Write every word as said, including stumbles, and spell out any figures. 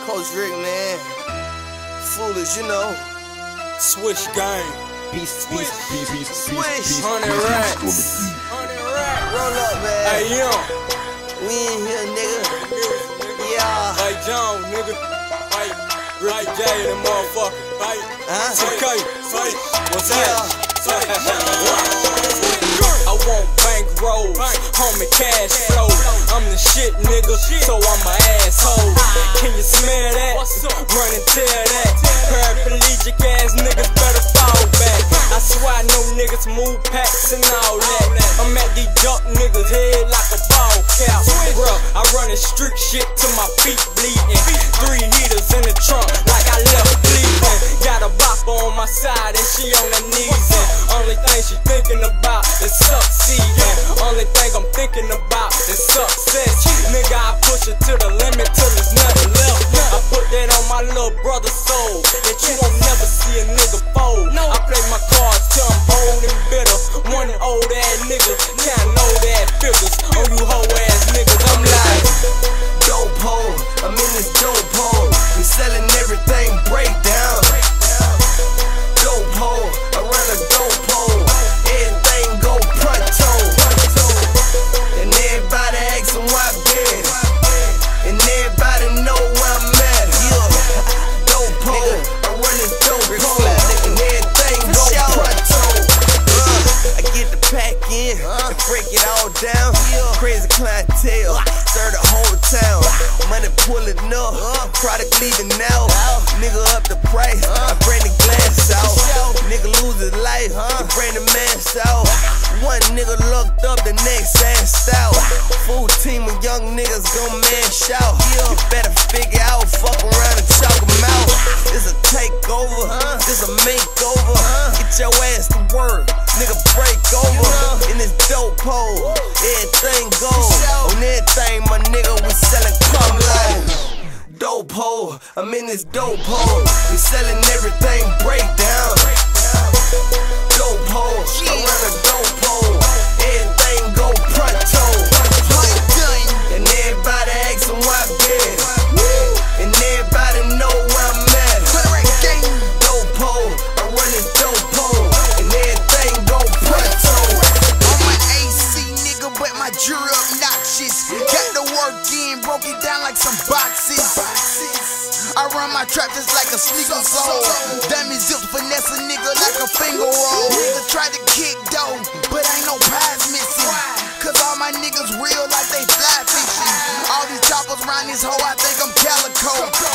Coach Rick, man. Foolish, you know. Swish gang. Peace, peace, peace, peace, Swish. Hundred racks. Hundred racks. Roll up, man. Hey, young. We in here, nigga. Yeah. Hey, John, nigga. Hey, Ricky J and the motherfucker. Hey, Huh? okay. Hey, what's Yeah. I want bankrolls, homie, cash flow. I'm the shit, nigga, so I'm an asshole. Can you smell that? Run and tell that. Paraplegic ass niggas better fall back. I swear I know niggas move packs and all that. I'm at these duck niggas head like a ball cap. Bruh, I run the street shit till my feet bleeding. Three heaters in the trunk like I left bleeding. Got a bopper on my side and she on her knees. And only thing she thinking about is succeeding. Only thing I'm thinking about is success. Nigga, I push it to the limit till there's nothing left. I put that on my little brother's soul, that you won't never see a nigga fold. I play my cards till I'm old and bitter. One old ass nigga counting old ass figures on you hoe ass niggas. I'm like dope hole. I'm in this dope hole. We selling everything breakdown. Dope hole. I run a dope hole. Everything go pronto. And everybody asking why I been. And everybody know where I'm at. Yeah. Dope hole. I run this dope hole. And everything go pronto. Uh, I get the pack in and break it all down. Crazy clientele. Stir the whole town. Money pulling up. Product leaving out. Nigga up the price. I bring the glass out. Nigga lose his life. He bring the mask out. One nigga looked up, the next assed out. Full team of young niggas gon' mash out. You better figure out, fuck around and chalk them out. This a takeover, this a makeover. Get your ass to work, nigga break over. In this dope hole, everything goes. On everything, my nigga, we sellin' come life. Dope hole, I'm in this dope hole. We sellin' everything breakdown. Dope hole, I run a dope hole. Everything go pronto. And everybody asking why I been. And everybody know where I'm at. Dope hole, I run this dope hole. And everything go pronto. I'm an A C nigga, but my jury obnoxious. Got the work in, broke it down like some boxes. I run my trap just like a sneaker soul. Dummy zips finesse a nigga like a finger roll. Nigga tried to kick dough, but ain't no pies missing. Cause all my niggas real like they fly fishing. All these choppers round this hoe, I think I'm calico.